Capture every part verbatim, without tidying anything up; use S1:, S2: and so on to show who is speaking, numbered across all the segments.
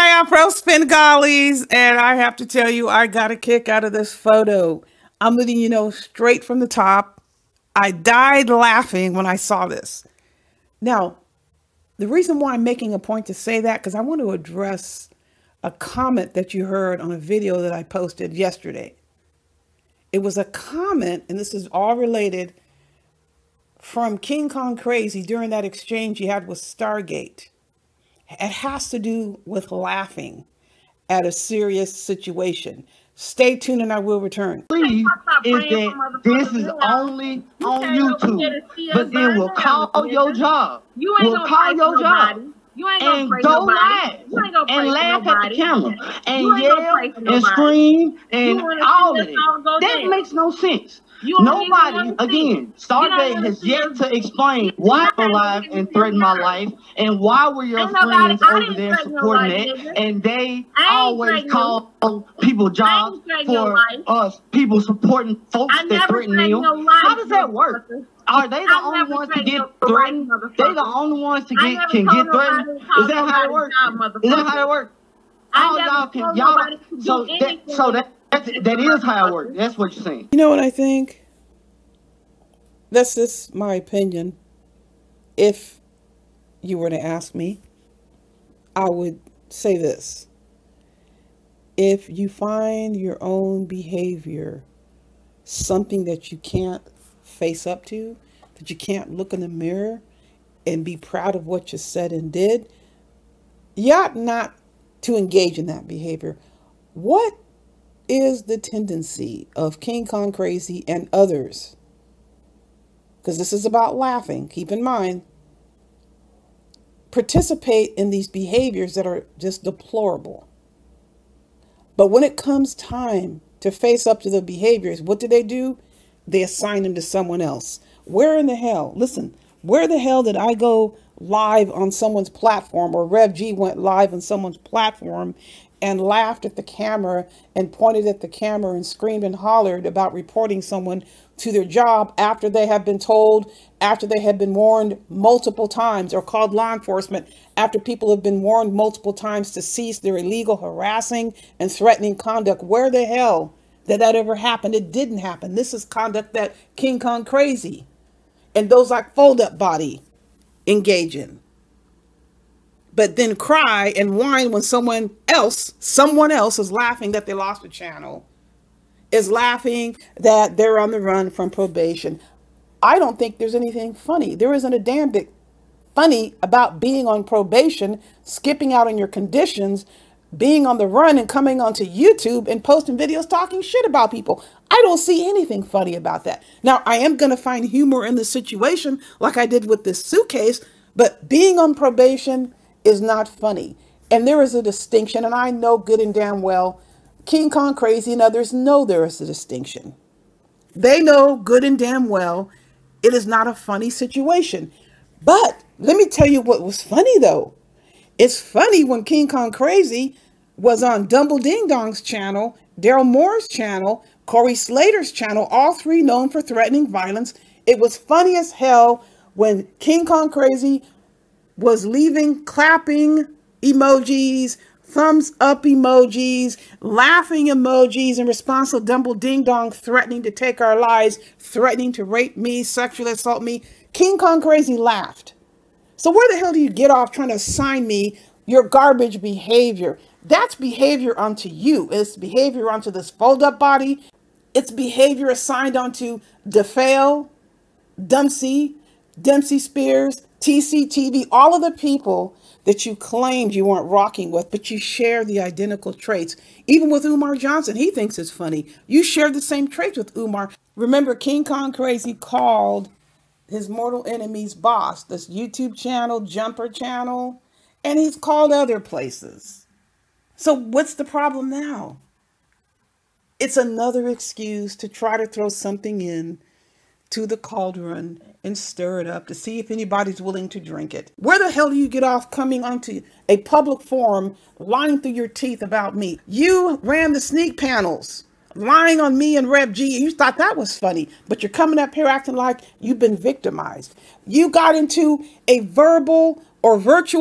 S1: Hi, Afro Spingallies, and I have to tell you, I got a kick out of this photo. I'm letting you know straight from the top. I died laughing when I saw this. Now, the reason why I'm making a point to say that, because I want to address a comment that you heard on a video that I posted yesterday. It was a comment, and this is all related, from King Kong Crazy during that exchange he had with Stargate. It has to do with laughing at a serious situation. Stay tuned and I will return.
S2: Please, is that this is only on YouTube, but then we'll call your job.
S3: You ain't
S2: we'll call your job.
S3: You ain't gonna
S2: and
S3: pray
S2: go
S3: nobody.
S2: live and laugh at the camera and
S3: yell
S2: and scream and all of it. That
S3: down.
S2: makes no sense. Nobody, again, Stargate has yet to explain why we're live and threaten my life and why were your friends over there supporting it, and they always call people jobs for us, people supporting folks that threaten them. How does that work? Are they the only ones to get threatened? They the only ones to get can get threatened? Is that how it works? Is that how it works? All y'all can y'all so that so that that is how it works. That's what you're saying.
S1: You know what I think? That's just my opinion. If you were to ask me, I would say this. If you find your own behavior something that you can't face up to, that you can't look in the mirror and be proud of what you said and did, you ought not to engage in that behavior. What is the tendency of King Kong Crazy and others? Because this is about laughing. Keep in mind, participate in these behaviors that are just deplorable. But when it comes time to face up to the behaviors, what do they do? They assign them to someone else. Where in the hell, listen, where the hell did I go live on someone's platform, or Rev G went live on someone's platform and laughed at the camera and pointed at the camera and screamed and hollered about reporting someone to their job after they have been told, after they have been warned multiple times, or called law enforcement after people have been warned multiple times to cease their illegal harassing and threatening conduct? Where the hell did that ever happen? It didn't happen. This is conduct that King Kong Crazy and those like Fold Up Body engage in. But then cry and whine when someone else, someone else is laughing that they lost a channel, is laughing that they're on the run from probation. I don't think there's anything funny. There isn't a damn bit funny about being on probation, skipping out on your conditions, being on the run and coming onto YouTube and posting videos talking shit about people. I don't see anything funny about that. Now, I am going to find humor in the situation like I did with this suitcase, but being on probation is not funny. And there is a distinction, and I know good and damn well King Kong Crazy and others know there is a distinction. They know good and damn well it is not a funny situation. But let me tell you what was funny though. It's funny when King Kong Crazy was on Dumble Ding Dong's channel, Daryl Moore's channel, Corey Slater's channel, all three known for threatening violence. It was funny as hell when King Kong Crazy was leaving clapping emojis, thumbs up emojis, laughing emojis in response to Dumble Ding Dong threatening to take our lives, threatening to rape me, sexually assault me. King Kong Crazy laughed. So where the hell do you get off trying to assign me your garbage behavior? That's behavior unto you. It's behavior onto this Fold Up Body. It's behavior assigned onto DeFale, Dempsey, Dempsey Spears, T C T V, all of the people that you claimed you weren't rocking with, but you share the identical traits. Even with Umar Johnson, he thinks it's funny. You share the same traits with Umar. Remember, King Kong Crazy called his mortal enemy's boss, this YouTube channel, Jumper channel, and he's called other places. So what's the problem now? It's another excuse to try to throw something in to the cauldron and stir it up to see if anybody's willing to drink it. Where the hell do you get off coming onto a public forum, lying through your teeth about me? You ran the sneak panels, lying on me and Rev G. You thought that was funny, but you're coming up here acting like you've been victimized. You got into a verbal or virtual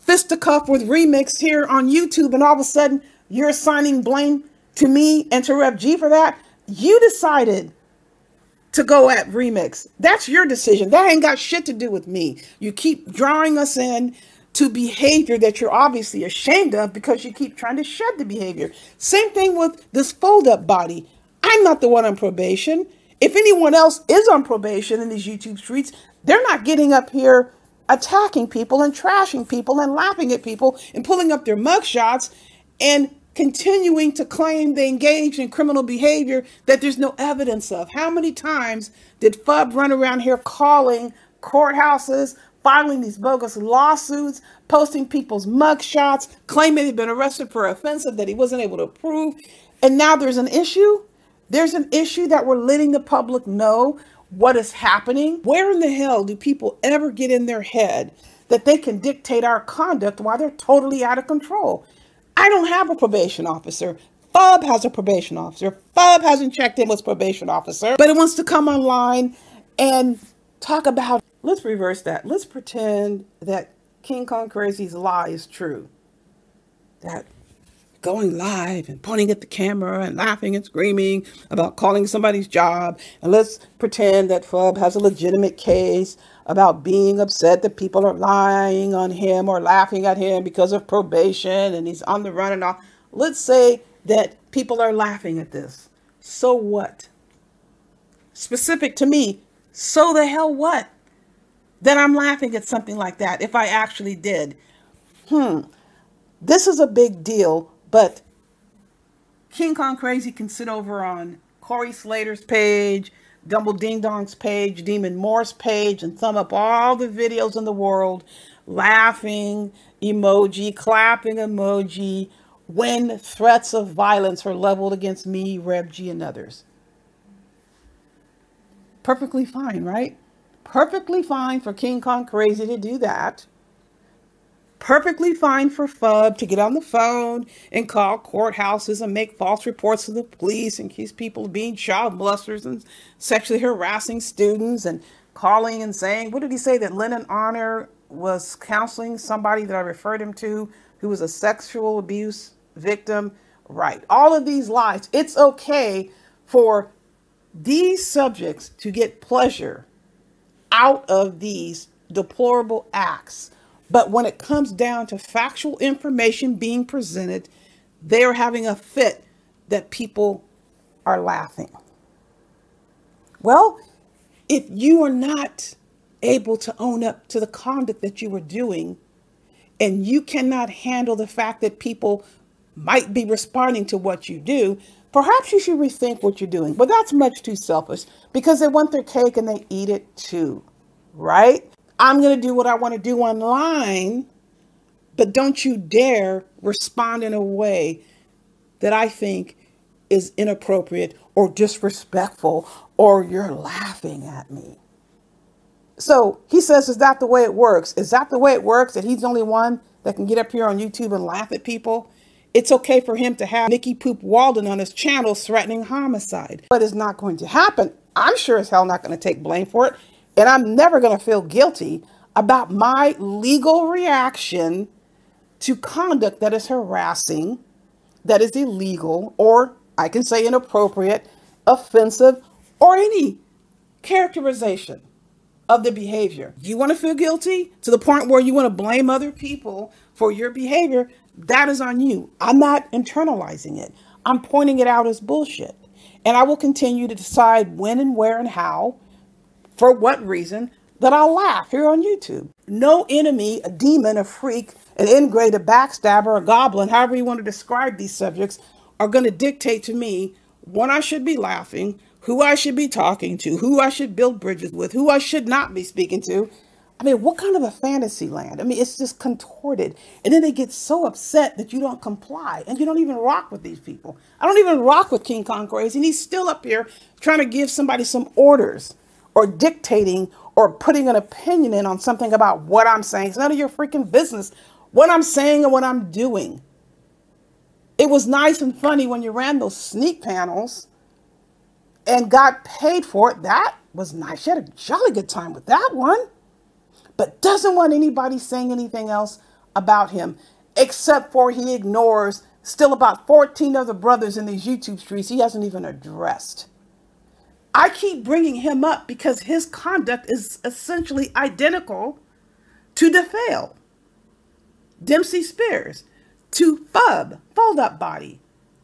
S1: fisticuff with Remix here on YouTube, and all of a sudden you're assigning blame to me and to Rev G for that. You decided to go at Remix. That's your decision. That ain't got shit to do with me. You keep drawing us in to behavior that you're obviously ashamed of because you keep trying to shed the behavior. Same thing with this fold up body. I'm not the one on probation. If anyone else is on probation in these YouTube streets, they're not getting up here attacking people and trashing people and laughing at people and pulling up their mugshots and continuing to claim they engaged in criminal behavior that there's no evidence of. How many times did F U B run around here calling courthouses, filing these bogus lawsuits, posting people's mugshots, claiming they'd been arrested for offensive that he wasn't able to prove? And now there's an issue. There's an issue that we're letting the public know what is happening. Where in the hell do people ever get in their head that they can dictate our conduct while they're totally out of control? I don't have a probation officer. F U B has a probation officer. F U B hasn't checked in with probation officer, but it wants to come online and talk about, let's reverse that. Let's pretend that King Kong Crazy's lie is true. That going live and pointing at the camera and laughing and screaming about calling somebody's job. And let's pretend that F U B has a legitimate case about being upset that people are lying on him or laughing at him because of probation and he's on the run and all. Let's say that people are laughing at this. So what? Specific to me, so the hell what? That I'm laughing at something like that if I actually did. Hmm. This is a big deal, but King Kong Crazy can sit over on Corey Slater's page, Dumble Ding Dong's page, Demon Moore's page, and thumb up all the videos in the world, laughing emoji, clapping emoji, when threats of violence are leveled against me, Rev G, and others. Perfectly fine, right? Perfectly fine for King Kong Crazy to do that. Perfectly fine for F U B to get on the phone and call courthouses and make false reports to the police and accuse people of being child molesters and sexually harassing students and calling and saying, what did he say, that Lennon Honor was counseling somebody that I referred him to who was a sexual abuse victim? Right. All of these lies. It's okay for these subjects to get pleasure out of these deplorable acts. But when it comes down to factual information being presented, they're having a fit that people are laughing. Well, if you are not able to own up to the conduct that you were doing, and you cannot handle the fact that people might be responding to what you do, perhaps you should rethink what you're doing. But that's much too selfish because they want their cake and they eat it too, right? I'm going to do what I want to do online, but don't you dare respond in a way that I think is inappropriate or disrespectful or you're laughing at me. So he says, is that the way it works? Is that the way it works, that he's the only one that can get up here on YouTube and laugh at people? It's okay for him to have Nikki Poop Walden on his channel threatening homicide, but it's not going to happen. I'm sure as hell not going to take blame for it. And I'm never going to feel guilty about my legal reaction to conduct that is harassing, that is illegal, or I can say inappropriate, offensive, or any characterization of the behavior. You want to feel guilty to the point where you want to blame other people for your behavior? That is on you. I'm not internalizing it. I'm pointing it out as bullshit. And I will continue to decide when and where and how, for what reason, that I'll laugh here on YouTube. No enemy, a demon, a freak, an ingrate, a backstabber, a goblin, however you want to describe these subjects, are going to dictate to me when I should be laughing, who I should be talking to, who I should build bridges with, who I should not be speaking to. I mean, what kind of a fantasy land? I mean, it's just contorted. And then they get so upset that you don't comply and you don't even rock with these people. I don't even rock with King Kong Crazy, and he's still up here trying to give somebody some orders or dictating or putting an opinion in on something about what I'm saying. It's none of your freaking business what I'm saying and what I'm doing. It was nice and funny when you ran those sneak panels and got paid for it. That was nice. You had a jolly good time with that one. But doesn't want anybody saying anything else about him, except for he ignores still about fourteen other brothers in these YouTube streets he hasn't even addressed. I keep bringing him up because his conduct is essentially identical to DeFale, Dempsey Spears, to Fub, Fold Up Body.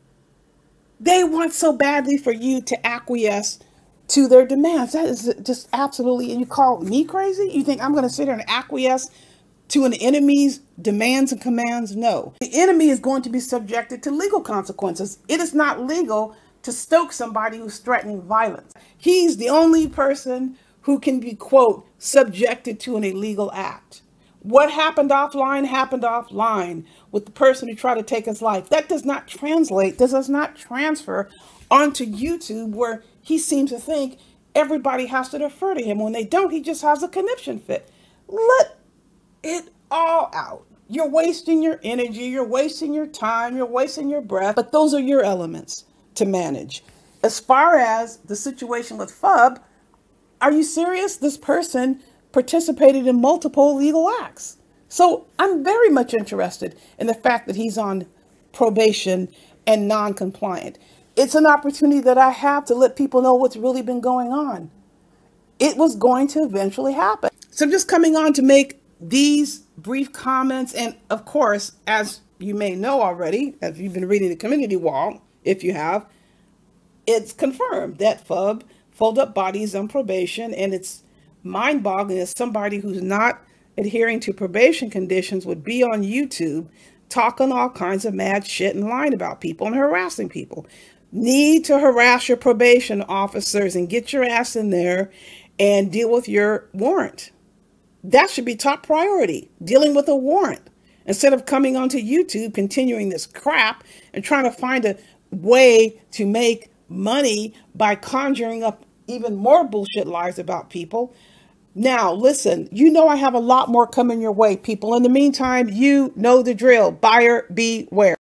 S1: They want so badly for you to acquiesce to their demands. That is just absolutely, and you call me crazy? You think I'm going to sit here and acquiesce to an enemy's demands and commands? No. The enemy is going to be subjected to legal consequences. It is not legal to stoke somebody who's threatening violence. He's the only person who can be, quote, subjected to an illegal act. What happened offline happened offline with the person who tried to take his life. That does not translate, this does not transfer onto YouTube, where he seems to think everybody has to defer to him. When they don't, he just has a conniption fit. Let it all out. You're wasting your energy, you're wasting your time, you're wasting your breath, but those are your elements to manage. As far as the situation with Fub, are you serious? This person participated in multiple legal acts. So I'm very much interested in the fact that he's on probation and non-compliant. It's an opportunity that I have to let people know what's really been going on. It was going to eventually happen. So I'm just coming on to make these brief comments. And of course, as you may know already, if you've been reading the community wall, if you have, it's confirmed that Fub, Fold Up Body, is on probation, and it's mind-boggling as somebody who's not adhering to probation conditions would be on YouTube talking all kinds of mad shit and lying about people and harassing people. Need to harass your probation officers and get your ass in there and deal with your warrant. That should be top priority, dealing with a warrant, instead of coming onto YouTube, continuing this crap and trying to find a way to make money by conjuring up even more bullshit lies about people. Now, listen, you know I have a lot more coming your way, people. In the meantime, you know the drill. Buyer beware.